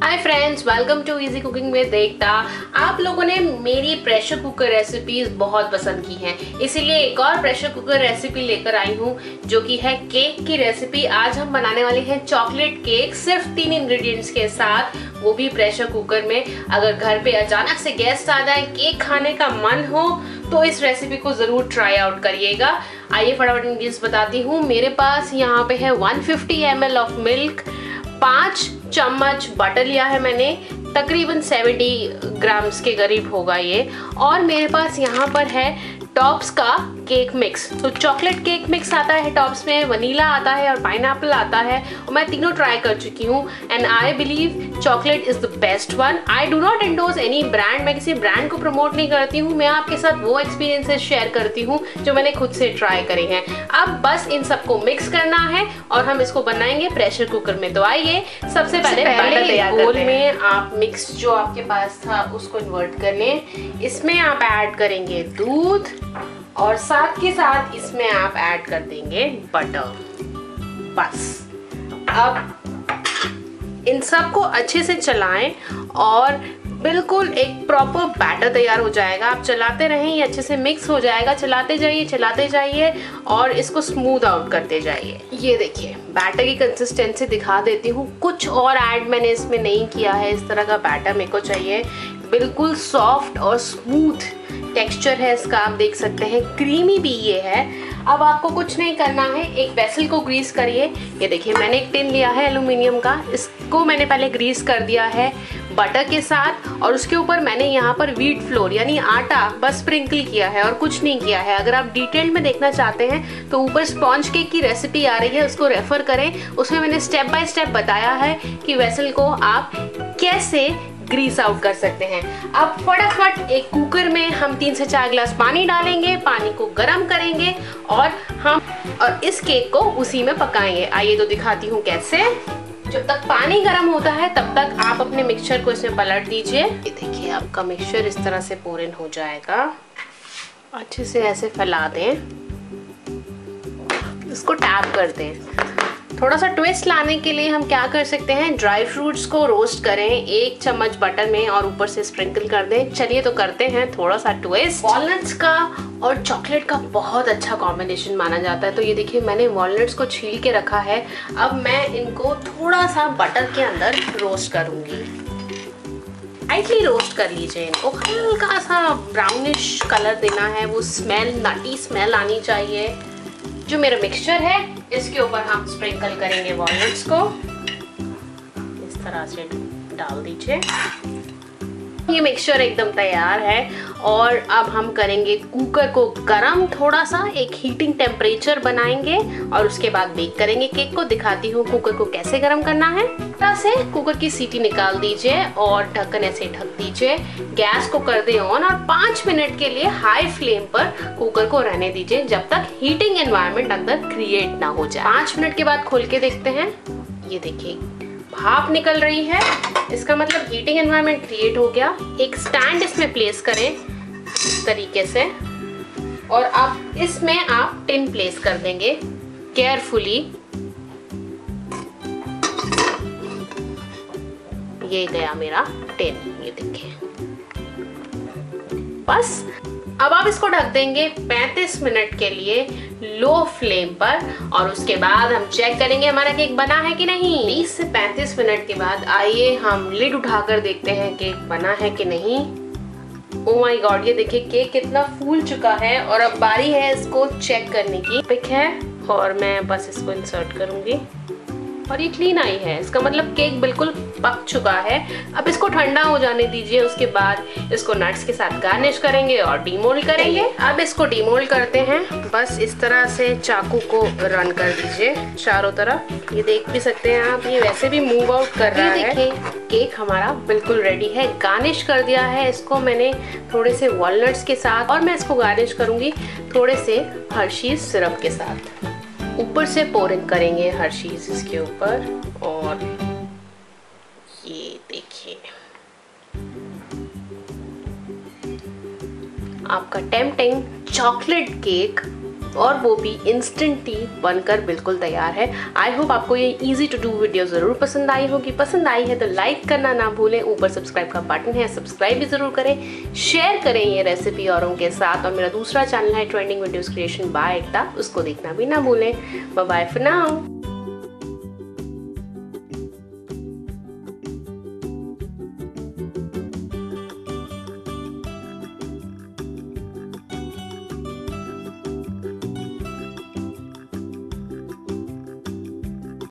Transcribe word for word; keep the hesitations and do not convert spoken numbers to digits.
Hi friends, welcome to easy cooking में देखता। आप लोगों ने मेरी प्रेशर कुकर रेसिपीज बहुत पसंद की हैं, इसीलिए एक और प्रेशर कुकर रेसिपी लेकर आई हूँ जो कि है केक की रेसिपी। आज हम बनाने वाले हैं चॉकलेट केक सिर्फ तीन इंग्रेडिएंट्स के साथ, वो भी प्रेशर कुकर में। अगर घर पे अचानक से गेस्ट आ जाए, केक खाने का मन हो तो इस रेसिपी को जरूर ट्राई आउट करिएगा। आइए फटाफट इंग्रेडिएंट्स बताती हूँ। मेरे पास यहाँ पे है one fifty M L of milk, पाँच चम्मच बटर लिया है मैंने, तकरीबन सत्तर ग्राम्स के करीब होगा ये। और मेरे पास यहाँ पर है टॉप्स का केक मिक्स। तो चॉकलेट केक मिक्स आता है टॉप्स में, वनीला आता है और पाइनएप्पल आता है, और मैं तीनों ट्राई कर चुकी हूँ and I believe chocolate is the best one. I do not endorse any brand, मैं किसी ब्रांड को प्रमोट नहीं करती हूँ, मैं आपके साथ वो एक्सपीरियंसेस शेयर करती हूँ जो मैंने खुद से ट्राई करे हैं। अब बस इन सबको मिक्स करना है और हम इसको बनाएंगे प्रेशर कुकर में। तो आइए सबसे पहले पहले बोल में आप मिक्स जो आपके पास था उसको इन्वर्ट कर लें। इसमें आप ऐड करेंगे दूध और साथ के साथ इसमें आप ऐड कर देंगे बटर। बस अब इन सबको अच्छे से चलाएं और बिल्कुल एक प्रॉपर बैटर तैयार हो जाएगा। आप चलाते रहें, ये अच्छे से मिक्स हो जाएगा। चलाते जाइए चलाते जाइए और इसको स्मूथ आउट करते जाइए। ये देखिए बैटर की कंसिस्टेंसी दिखा देती हूँ, कुछ और ऐड मैंने इसमें नहीं किया है। इस तरह का बैटर मेरे को चाहिए, बिल्कुल सॉफ्ट और स्मूथ टेक्सचर है इसका, आप देख सकते हैं, क्रीमी भी ये है। अब आपको कुछ नहीं करना है, एक वेसल को ग्रीस करिए। ये देखिए मैंने एक टिन लिया है एल्यूमिनियम का, इसको मैंने पहले ग्रीस कर दिया है बटर के साथ, और उसके ऊपर मैंने यहाँ पर व्हीट फ्लोर यानी आटा बस स्प्रिंकल किया है और कुछ नहीं किया है। अगर आप डिटेल में देखना चाहते हैं तो ऊपर स्पॉन्ज केक की रेसिपी आ रही है, उसको रेफर करें, उसमें मैंने स्टेप बाय स्टेप बताया है कि वेसल को आप कैसे ग्रीस आउट कर सकते हैं। अब फटाफट एक कुकर में हम तीन से चार गिलास पानी डालेंगे, पानी को गर्म करेंगे और हम और इस केक को उसी में पकाएंगे। आइए तो दिखाती हूँ कैसे। जब तक पानी गर्म होता है तब तक आप अपने मिक्सचर को इसमें पलट दीजिए। ये देखिए आपका मिक्सचर इस तरह से पोर इन हो जाएगा। अच्छे से ऐसे फैला दें, इसको टैप कर दें। थोड़ा सा ट्विस्ट लाने के लिए हम क्या कर सकते हैं, ड्राई फ्रूट्स को रोस्ट करें एक चम्मच बटर में और ऊपर से स्प्रिंकल कर दें। चलिए तो करते हैं थोड़ा सा ट्विस्ट। वॉलनट्स का और चॉकलेट का बहुत अच्छा कॉम्बिनेशन माना जाता है। तो ये देखिए मैंने वॉलनट्स को छील के रखा है। अब मैं इनको थोड़ा सा बटर के अंदर रोस्ट करूंगी। लाइटली रोस्ट कर लीजिए इनको, हल्का सा ब्राउनिश कलर देना है, वो स्मेल नटी स्मेल आनी चाहिए। जो मेरा मिक्सचर है इसके ऊपर हम स्प्रिंकल करेंगे वॉलनट्स को, इस तरह से डाल दीजिए। ये मिक्सचर एकदम तैयार है और अब हम करेंगे कुकर को गरम, थोड़ा सा एक हीटिंग टेम्परेचर बनाएंगे और उसके बाद बेक करेंगे केक को। दिखाती हूँ कुकर को कैसे गरम करना है। तरह से कुकर की सीटी निकाल दीजिए और ढक्कन ऐसे ढक दीजिए। गैस को कर दे ऑन और पाँच मिनट के लिए हाई फ्लेम पर कुकर को रहने दीजिए जब तक हीटिंग एनवायरनमेंट अंदर क्रिएट ना हो जाए। पाँच मिनट के बाद खोल के देखते हैं। ये देखिए भाप निकल रही है, इसका मतलब हीटिंग एनवायरनमेंट क्रिएट हो गया। एक स्टैंड इसमें प्लेस करें इस तरीके से और अब इसमें आप टिन प्लेस कर देंगे केयरफुली। ये गया मेरा टिन, ये देखिए। बस अब आप इसको ढक देंगे पैंतीस मिनट के लिए लो फ्लेम पर और उसके बाद हम चेक करेंगे हमारा केक बना है कि नहीं। बीस से पैंतीस मिनट के बाद आइए हम लिड उठाकर देखते हैं केक बना है कि नहीं। ओ माय गॉड, ये देखिए केक कितना फूल चुका है और अब बारी है इसको चेक करने की। पिक है और मैं बस इसको इंसर्ट करूंगी और ये क्लीन आई है, इसका मतलब केक बिल्कुल पक चुका है। अब इसको ठंडा हो जाने दीजिए, उसके बाद इसको नट्स के साथ गार्निश करेंगे और डीमोल्ड करेंगे। अब इसको डीमोल्ड करते हैं, बस इस तरह से चाकू को रन कर दीजिए चारों तरफ। ये देख भी सकते हैं आप, ये वैसे भी मूव आउट कर रहा है। देखिए केक हमारा बिल्कुल रेडी है, गार्निश कर दिया है इसको मैंने थोड़े से वॉलनट्स के साथ, और मैं इसको गार्निश करूंगी थोड़े से हर्शीज सिरप के साथ। ऊपर से पोरिंग करेंगे हर्शीज इसके ऊपर और ये देखिए आपका टेम्पटिंग चॉकलेट केक और वो भी इंस्टेंट टी बनकर बिल्कुल तैयार है। आई होप आपको ये इजी टू डू वीडियो ज़रूर पसंद आई होगी। पसंद आई है तो लाइक करना ना भूलें, ऊपर सब्सक्राइब का बटन है, सब्सक्राइब भी ज़रूर करें, शेयर करें ये रेसिपी औरों के साथ। और मेरा दूसरा चैनल है trending videos creation by Ekta, उसको देखना भी ना भूलें। Bye bye for now.